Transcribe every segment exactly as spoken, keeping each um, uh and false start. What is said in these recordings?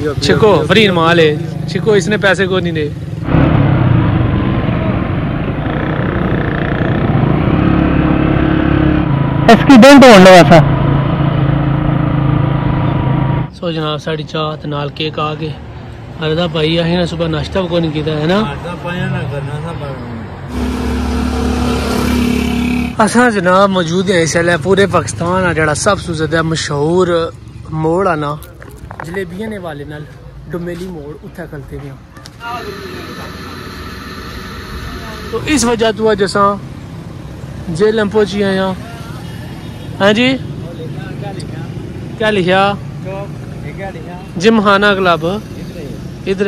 छिको free माल है, छिको इसने पैसे को नहीं दे। एक्सीडेंट होने वाला। सो जनाब साड़ी चाह ते नाल केक आ गए। अरदा भाई असें ना सुबह नाश्ता भी नहीं किया है ना। असा जनाब मौजूद है इसलिए पूरे पाकिस्तान आ जड़ा सब तो ज्यादा मशहूर मोड़ आ ना जलेबियां ने वाले नाल डुमेली मोड़ उत्थे खलते हैं। तो इस वजह तो अज असा जेलम पहुंची आए हैं। हाँ जी क्या लिखा? जिमखाना क्लब इधर।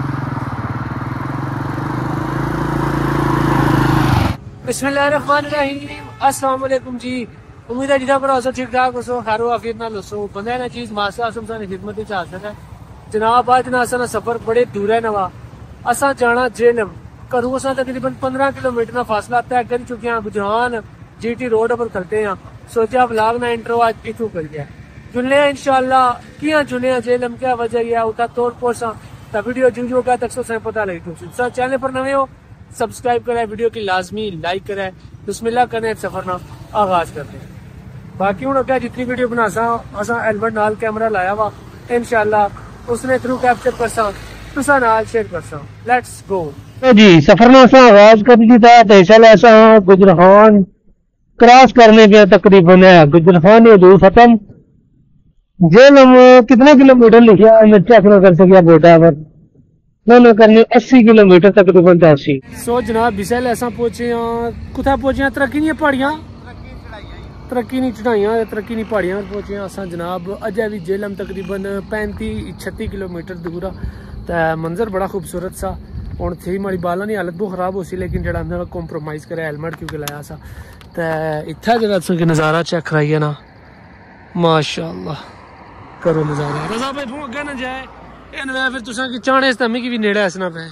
अस्सलाम वालेकुम जी। उम्मीद है जिदा पर ठीक ठाक हो, खैर आफियत नाल हो। बंदा ना चीज मास्टर आसम सारी खिदमत च आ सके। जनाब अज ना असा सफर बड़े दूर है नवा। असा जाना जेलम घरों असा तकरीबन पंद्रह किलोमीटर का फासला तय कर चुके हैं। गुजरान जी टी रोड पर खलते हैं। सोचा ब्लॉग ना इंट्रो आज इथू कर गया जुलने इंशाल्लाह किया जुने जेलम क्या वजह है उता तोड़ पोसा ता वीडियो जो जो का तक से पता लगे। तो चैनल पर नवे हो सब्सक्राइब करें, वीडियो की लाजमी लाइक करें, बिस्मिल्लाह करें, सफर ना आगाज करते हैं। बाकी हूँ अगर जितनी वीडियो बना सा असा हेलमेट नाल कैमरा लाया वा इंशाल्लाह उसने थ्रू कैप्चर कर सा तुसा नाल शेयर कर सा। लेट्स गो जी। सफर में असा आगाज कर दिया तो इसलिए असा गुजरान क्रॉस करने पे तकरीबन है। गुजरान ये दूर खत्म जेलम कितने किलोमीटर लिखा मैं चेक ना कर सकिया बेटा पर ना करने अस्सी किलोमीटर तकरीबन अस्सी। सो जनाब बिसल ऐसा पहुंचे कुथा पहुंचे तरक्की नहीं पहाड़ियां तरक्की नहीं चढ़ाइयां तरक्की नहीं पहाड़ियां पहुंचे असा जनाब अजय भी जेलम तकरीबन पैंती छत्ती किलोमीटर दूर आ। मंजर बड़ा खूबसूरत सा। हूँ थी माड़ी बालों की हालत बहुत खराब हो सी लेकिन जरा अंदर कॉम्प्रोमाइज करे हेलमेट क्योंकि लाया सा। तो इतना जगह नज़ारा चेक कराइए ना माशाअल्लाह करो नज़ारा। रजा भाई भूख अगे ना जाए फिर तुसा कि चाने से मिगी भी नेड़े हसना पे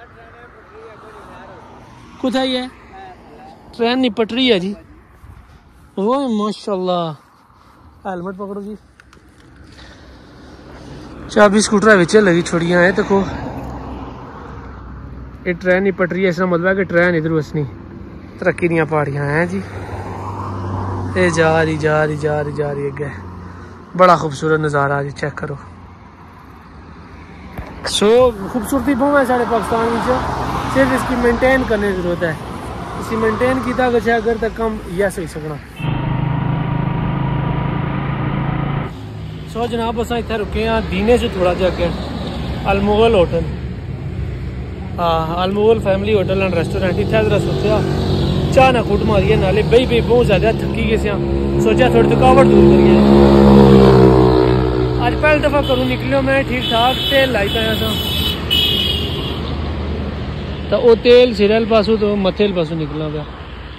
कुथा ही है ट्रेन नहीं पटरी है जी। वो माशाअल्लाह हेलमेट पकड़ो जी। चाबी स्कूटर विच लगी छोड़ियां है देखो ये ट्रेन नहीं पटरी है इसका मतलब है कि ट्रेन इधर वसनी तरक्की दियां पहाड़ियां हैं जी। ये जा रही जा रही जा रही जा रही अगे बड़ा खूबसूरत नज़ारा जी चेक करो। सो खूबसूरती बहुत है साढ़े पाकिस्तान में सिर्फ इसकी मेंटेन करने की जरूरत है। इसी मेंटेन किया गया अगर तक कम यह सही सकना। सो जनाब अस इतने रुके हैं दीने से थोड़ा जा अगे अलमुगल होटल। हाँ Almughal family hotel and restaurant इतना जरा सोचा चाह ना कुट मारिए नाले बही बही बहुत ज्यादा थकी गए सोचा थोड़ी थकावट दूर करिए। आज पहली दफा करूँ निकलियो मैं ठीक ठाक तेल लाई पाया था तो वो तेल सिरल पासों तो मथे पासों निकलना पाया।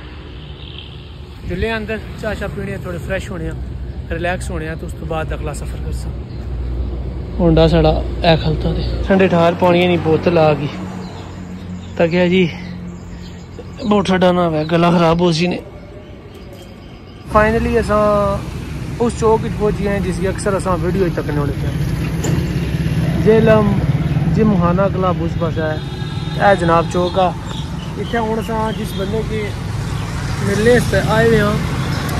जुले अंदर चाह चाह पीने थोड़े फ्रैश होने रिलैक्स होने तो उस तो बाद अगला सफर कर सा। होंडा साड़ा ऐ खलता दे ठंडे ठार पानी की बोतल आ गई तो क्या जी बहुत ठंडा ना हुआ गला खराब हो सी ने। फाइनली असा उस चौक पहुंची हैं जिसकी अक्सर असा वीडियो तकने होने जेलम जिमखाना क्लब उस पास है यह जनाब चौक आ। इतना हूँ असा जिस बंदे के मिलने आए हुए हैं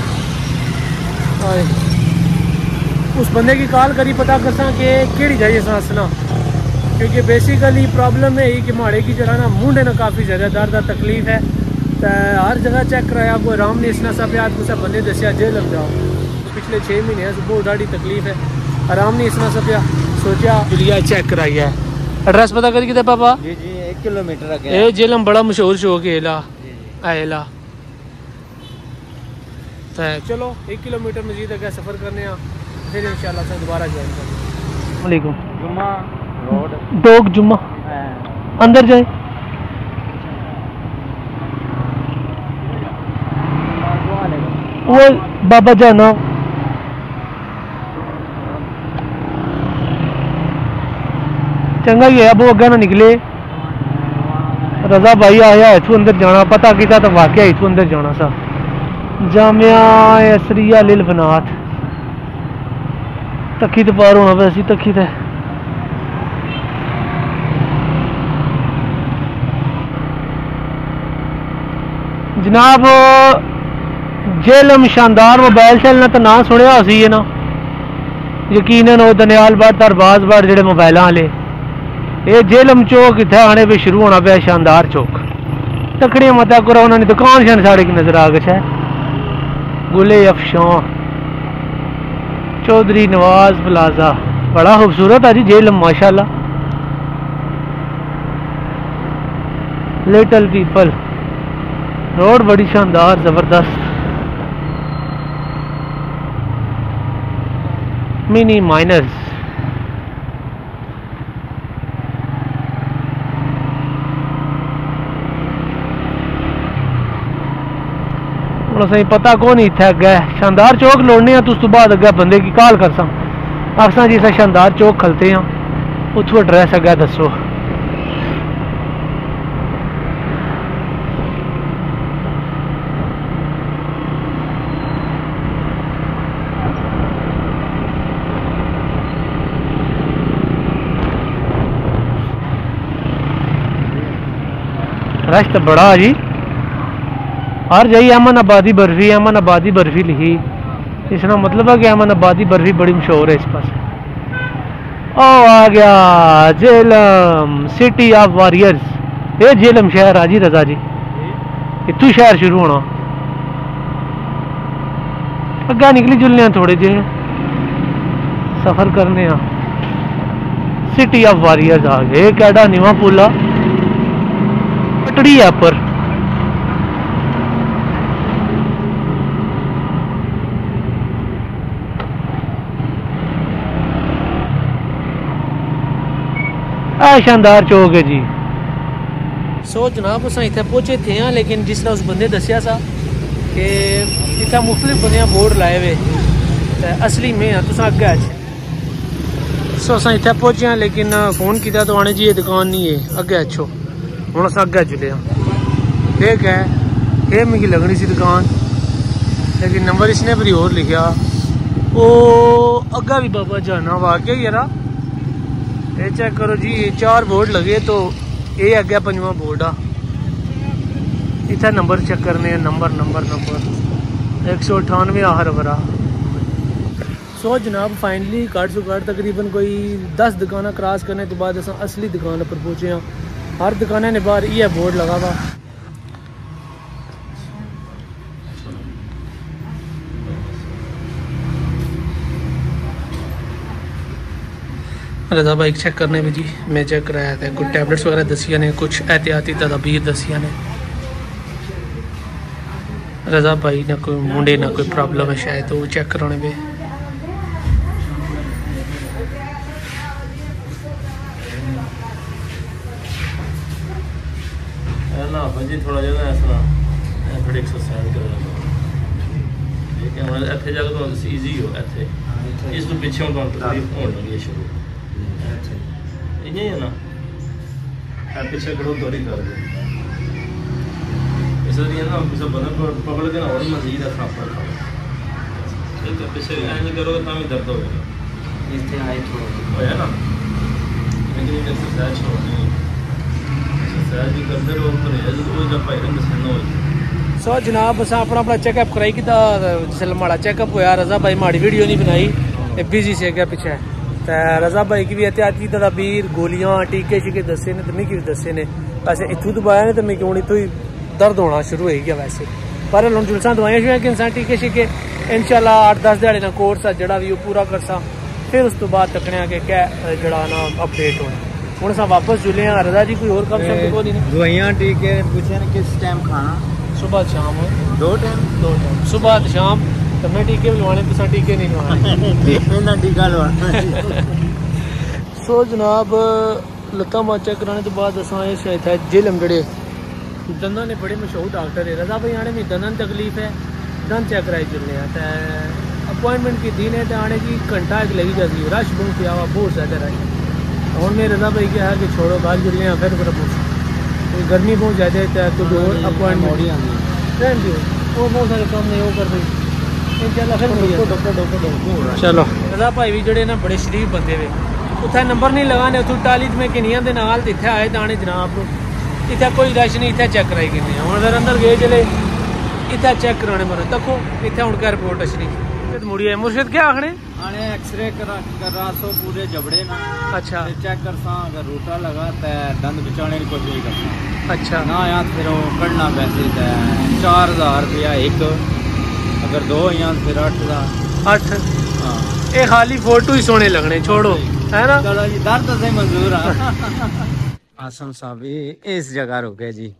आए उस बंदे की कॉल करी पता करसा कि केड़ी जाइए असा हसना क्योंकि बेसिकली प्रॉब्लम है कि माड़े की जरा ना मुंडे ना काफ़ी ज़्यादा दर्द है तकलीफ है। तो हर जगह चेक कराया कोई आराम नहीं इसना सा प्यार कुछ बंदे दसिया जेलम जाओ पिछले छः महीने से बहुत ज़्यादा तकलीफ है आराम नहीं इसना सा पिया सोचा जुलिया चेक कराई है। एड्रेस पता करी कितने पापा? जी जी एक किलोमीटर आगे ये जेलम बड़ा मशहूर शौक है एला एला। तो चलो एक किलोमीटर मजीद अगर सफ़र करने फिर इंशाल्लाह से दोबारा ज्वाइन करेंगे। जुम्मा रोड डोग जुम्मा अंदर जाए वो बाबा जाना चंगा ही है अब वो अगे ना निकले। रजा भाई आया इथू अंदर जाना पता किया तो वाकया इथू अंदर जाना सा जामिया असरिया लिल बनात तखी तो पार होना वैसी तखी तो जनाब जेलम शानदार मोबाइल शैल तो ना सुनिया सी ना यकीनन वो दनियाल भट्ट अरबाज भट्ट जेडे मोबाइल वाले ये जेलम चौक इतना आने पे शुरू होना पाया शानदार चौक तकड़िया मत करो उन्होंने दुकान शान साढ़े की नजर आ गया है गुले अफशां चौधरी नवाज प्लाजा बड़ा खूबसूरत है जी जेलम माशाल्लाह लिटिल पीपल रोड बड़ी शानदार जबरदस्त मिनी माइनर्स सही पता कौन इतना अगे शानदार चौक लौड़ने हैं तो उस तो बाद अगे बंदे की कॉल कर असा जी अस शानदार चौक खलते हैं उतों एड्रैस अगे दसो रश तो बड़ा जी हर जाइए अमन आबादी बर्फी अमन आबादी बर्फी लिखी इसका मतलब है कि अमन आबादी बर्फी बड़ी मशहूर है इस पास ओ आ गया जेलम सिटी ऑफ वॉरियर्स ये जेलम शहर है जी रजा जी इतू शहर शुरू होना अग्गा निकली जुलने थोड़े जे सफर करने सिटी ऑफ वॉरियर्स आ गए कैडा नीवा पुला पटड़ी है पर शानदार चौक है जी सो जनाब अस इतने पहुंचे थे हाँ लेकिन जिस तरह उस बंदे दसिया सा कि इतना मुख्तलिफ बंद बोर्ड लाए हुए तो असली में हाँ तुस अगे अच्छे सो अस इतने पहुंचे हाँ लेकिन फोन किया तो आने जी ये दुकान नहीं है अगे अच्छो हूँ अस अगे जुले हाँ ठीक है ये मिगी लगनी सी दुकान लेकिन नंबर इसने भी और लिखा वो अग्गा भी बाबा जाना वाकई यारा ये चेक करो जी चार बोर्ड लगे तो ये अगे पंजवा बोर्ड आ इतना नंबर चेक करने नंबर नंबर नंबर एक सौ अठानवे आहर बरा सो जनाब फाइनली घट सो घट तकरीबन कोई दस दुकाना क्रॉस करने के बाद अस असली दुकान पर पहुंचे हाँ हर दुकान ने बाहर ये बोर्ड लगा हुआ रजा बाइक चेक करने भी जी मैं चेक कराया था कुछ टैबलेट्स वगैरह दसिया ने कुछ एहतियाती तदाबीर दसिया ने रजा भाई ना कोई मुंडे ना कोई प्रॉब्लम है शायद तो वो चेक कराने पे ना भाजी थोड़ा ज्यादा ऐसा थोड़ी एक्सरसाइज करो ठीक है मतलब ਇੱਥੇ ਜਾ ਕੇ ਤੁਹਾਨੂੰ ਈਜ਼ੀ ਹੋ ਇੱਥੇ ਇਸ ਤੋਂ ਪਿੱਛੇ ਹੁਣ ਤੁਹਾਨੂੰ ਤਕਲੀਫ ਹੋਣ ਲੱਗੀ ਹੈ ਸ਼ੁਰੂ ਇਹ ਹੈ ਨਾ ਆ ਪਿੱਛੇ ਕਰੋ ਦੌੜੀ ਕਰ ਦੇ ਇਸ ਲਈ ਨਾ ਕਿਸੇ ਬੰਦੇ को पकड़ के ना और मजीद थप्पड़ खाओ ठीक है पीछे ऐसे करोगे तो भी दर्द होगा इससे हाई थोड़ा होया ना लेकिन ये एक्सरसाइज छोड़नी एक्सरसाइज भी करते रहो परहेज तो जब पायरन दसना हो सो so, जनाब अस अपना अपना चेकअप कराई कि जिसले माड़ा चेकअप होया रजा भाई माड़ी वीडियो नहीं बनाई बिजी से गया पिछे तो रजा भाई की भी एहतियाती तदाबीर गोलियां टीके शीके दसे ने तो मिगी भी दसे ने वैसे इतों दबाया ने तो मिगी हूँ इतों ही दर्द होना शुरू हो गया वैसे पर हूँ जुलसा दवाइयां शुआ कि इंसान टीके शीके इंशाल्लाह आठ दस दिहाड़े का कोर्स है जड़ा भी वो पूरा करसा फिर उस तो बाद तकने कि क्या जड़ा ना अपडेट होना हूँ अस वापस जुले हाँ रजा जी कोई और कम शम कोई नहीं दवाइयां टीके पूछे किस टाइम खाना सुबह शाम दो टाइम दो टाइम सुबह शाम तो मैं टीके भी लवाने तुसा टीके नहीं लवाने टीका लवाना सो जनाब लत्ता मां चेक कराने तो बाद असा शायद है जेलम जड़े दंदा ने बड़े मशहूर डॉक्टर है रजा भाई आने में दंदन तकलीफ है दंद चेक कराई चलने तो अपॉइंटमेंट की दिन है तो आने की घंटा एक लगी जाती है रश बहुत पिया हुआ बहुत ज्यादा रश और मैं रजा भाई क्या है कि छोड़ो बाहर जुलने फिर फिर पूछ गर्मी बहुत ज़्यादा है तो दो अपॉइंटमेंट वो बहुत सारे काम नहीं वो कर रही इंशाल्लाह चलो रजा भाई भी जोड़े ना बड़े शरीफ बंदे वे उत्थे नंबर नहीं लगाने उतों टाली में किनिया के नाल इतने आए दाने जनाब इतने कोई रश नहीं इतने चेक कराई किन्ने हम फिर अंदर गए चले इतना चेक कराने मरो देखो इतना हूँ क्या रिपोर्ट अच्छी मुड़िए मुर्शिद क्या आखने आने एक्सरे करा करा सो पूरे जबड़े ना अच्छा चेक कर सा अगर रूटा लगा तो दंद बचाने की कोशिश करता अच्छा ना यार फिर वो कढ़ना पैसे चार हजार रुपया एक अगर दो या फिर अठ हजार अठ हाँ ये खाली फोटो ही सोने लगने छोड़ो है ना चलो जी दर्द से मंजूर आसम साहब इस जगह रुके जी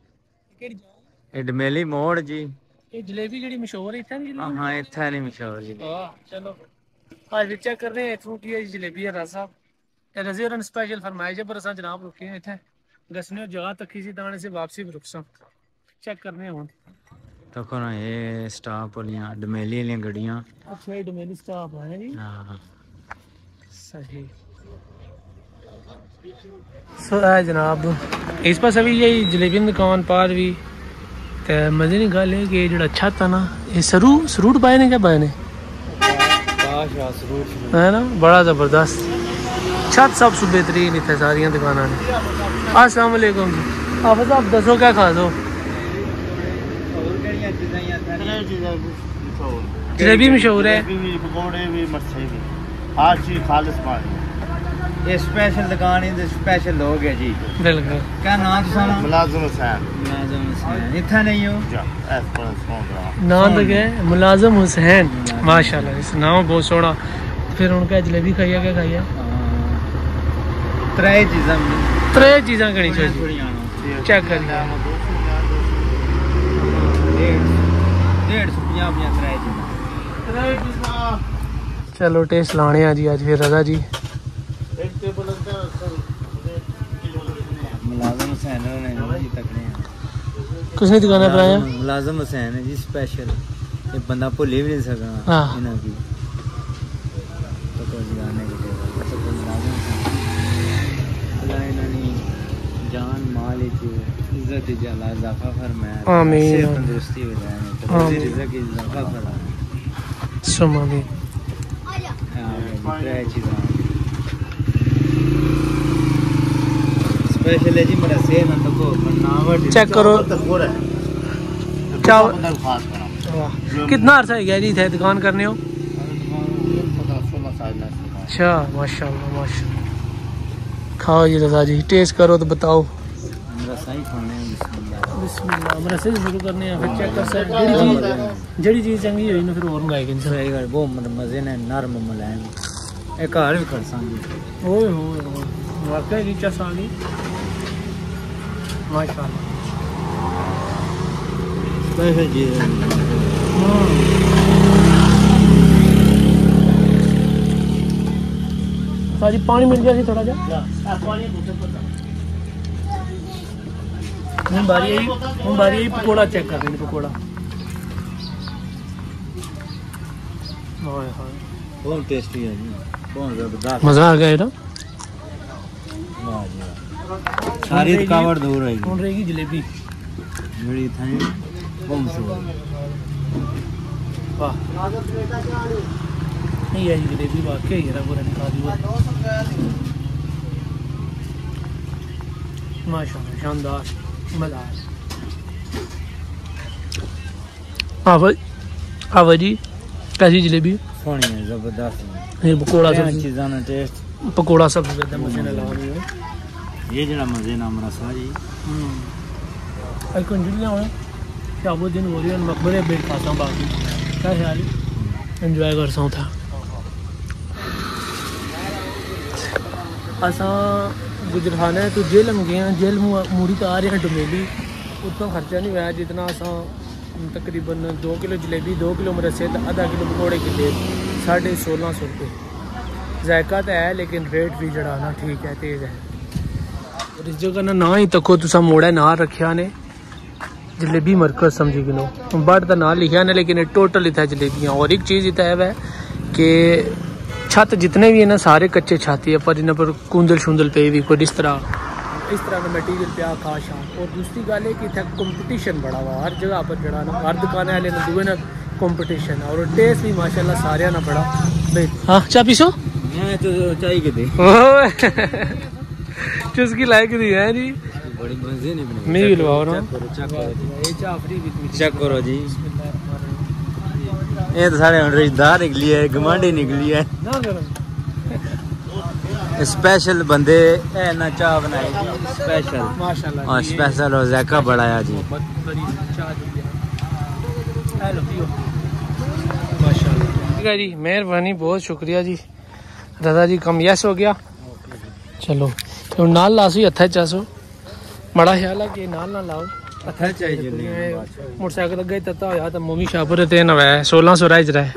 डमेली मोड़ जी ये जलेबी जी मशहूर है हाँ इतना नहीं मशहूर जी चलो आज चेक कर रहे हैं इथों की जलेबी है रसा रजे और स्पेशल फरमाइश है पर असा जनाब रुके हैं इतने दसने जगह तक किसी दाने से वापसी भी रुक सा चेक करने हैं देखो ना ये स्टाफ वालियां डमेली वाली गड्डियां अच्छा ये डोमेली स्टाफ है जी हाँ सही सो है जनाब इस पास अभी यही जलेबी की दुकान पार भी तो मजे की गल है कि जो छत है ना ये सरू सरूट पाए ने क्या पाए ने है ना बड़ा जबरदस्त छत सब सु बेहतरीन इतने सारिया दुकाना ने अस्सलाम वालेकुम जी आप आप दसो क्या खा दो जलेबी मशहूर है पकौड़े भी मरसे भी हर चीज खालिस पानी ये स्पेशल दुकान है स्पेशल लोग है जी बिल्कुल क्या नाम सुना मुलाजिम हुसैन मुलाजिम हुसैन इतना नहीं हो जा एस पर फोन करा नाम तो क्या है मुलाजिम हुसैन माशाल्लाह इस नाम बहुत सोना फिर उनका जलेबी खाइया क्या खाइया त्रै चीज़ां त्रै चीज़ां करी चाहिए चेक करिए डेढ़ सौ पंजाह पंजाह त्रै चीज़ां चलो टेस्ट लाने आ जी आज फिर रजा जी मुलाजिम हुसैन ने जी तकने किसने दुकान पर आया मुलाजिम हुसैन है जी स्पेशल ये बंदा भूल भी नहीं सकना हाँ इन्हां की तो कोई गाने के तो कोई मुलाजिम अल्लाह इन्हां जान माल इज्जत जला इजाफा फरमाया आमीन तंदुरुस्ती बनाए तो रिज़्क़ इजाफा फरमाए सुमा भी हां त्रै चीज़ां स्पेशल है जी मेरा सेहत ना तो बनावट चेक करो क्या खास करा कितना अर्सा है गया जी थे दुकान करने हो सोलह साल अच्छा माशाल्लाह माशाल्लाह खाओ जी रजा जी टेस्ट करो तो बताओ मेरा सही खाने हैं बिस्मिल्लाह बिस्मिल्लाह मेरा से शुरू करने हैं फिर चेक कर सकते जेडी चीज जेडी चीज चंगी होई ना फिर और मंगाएंगे सही गल बहुत मजे ने नरम मुलायम एक घर भी कर सांगे ओए होए वाकई नीचा साली माशाल्लाह स्पेशल जी साजी पानी मिल गया सी थोड़ा जा हूँ बारी आई हूँ बारी आई पकौड़ा चेक कर रहे पकौड़ा बहुत टेस्टी है जी बहुत जबरदस्त मजा आ गया ना वाह जी वाह सारी थकावट दूर रहेगी कौन रहेगी जलेबी मेरी थाई बहुत मशहूर वाह नहीं है जलेबी वाकई है पूरा निकाल हुआ माशाल्लाह शानदार मजा हाँ भाई हाँ भाई जी कैसी जलेबी सोनी है जबरदस्त ये पकौड़ा सब चीज़ां ना टेस्ट पकौड़ा सबसे ज्यादा मजे ने लगा दिया ये जरा मजे ना हमारा साजी हम्म आई कंजूलियां होए क्या वो दिन हो रही है मकबरे बेट खाता हूं बाकी क्या ख्याल है एंजॉय कर सा था असा गुजराना है तो जेल हम गए जेल मूरी तो आ रहे हैं डोमेली उतना खर्चा नहीं हुआ जितना असा तकरीबन दो किलो जलेबी दो किलो मरसे आधा किलो पकौड़े किले साढ़े सोलह सौ रुपये जायका तो है लेकिन रेट भी जड़ा ना ठीक है तेज़ है और इस जगह ना ना ही तको तुसा मोड़ा ना रखा ने जलेबी मरकज समझी गिनो बट तो ना लिखा ने लेकिन टोटल इतना जलेबियाँ और एक चीज़ इतना है वह कि छत जितने भी है ना सारे कच्चे छाती है पर इन्हें पर कुंदल शुंदल पे भी कोई इस तरह इस तरह का मटीरियल पे खास और दूसरी गल है कि इतना कंपटीशन बड़ा हुआ हर जगह पर जड़ा ना हर दुकान वाले ने दुए ना कंपटीशन है और टेस्ट भी माशाल्लाह सारे ना बड़ा हाँ चा पीसो मैं तो चाहिए के दे चुस्की लायक दी है जी बड़ी मजे नहीं बनी। मैं भी लवाओ ना। चेक करो, चेक करो जी। ये चाफरी भी चेक करो जी। ये तो सारे रिश्तेदार निकली है, गमांडी निकली है। ना करो स्पेशल बंदे है ना चाह बनाई जी, स्पेशल माशाल्लाह और जी, स्पेशल और जैका बढ़ाया जी। बहुत बड़ी चाह दी है। हेलो पियो माशाल्लाह। ठीक है जी, मेहरबानी, बहुत शुक्रिया जी। दादा जी कम यस हो गया। चलो तो नाल लासो हथा चासो बड़ा ख्याल है कि नाल ना लाओ हथा चाहिए। मोटरसाइकिल अगे तत्ता होया तो मोमी शाहपुर ते नवा सोलह सौ राइज रहा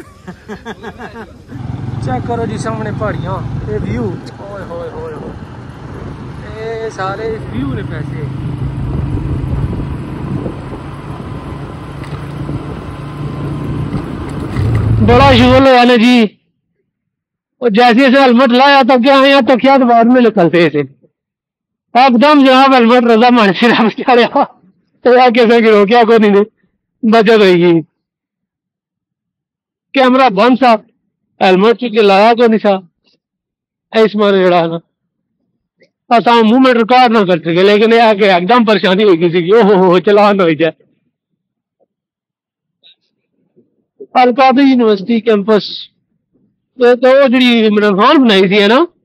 चेक करो जी सामने पहाड़ियां, ये व्यू, ओए होए होए होए, ये सारे व्यू ने पैसे। बड़ा शुगर वाले जी, और जैसे जैसे हेलमेट लाया तो क्या यहाँ तो क्या बाद में निकलते थे एकदम जनाब हेलमेट रजा मान से बेचारे तो या कैसे गिरो क्या को नहीं बचत होगी। कैमरा बंद था, हेलमेट चुके लाया को नहीं था इस मारे जड़ा ना असा मूवमेंट रिकॉर्ड ना कर सके, लेकिन यह कि एकदम परेशानी हो गई थी। ओहो हो चलान हो जाए। अलकादी यूनिवर्सिटी कैंपस तो जी इमरान खान बनाई थी है ना।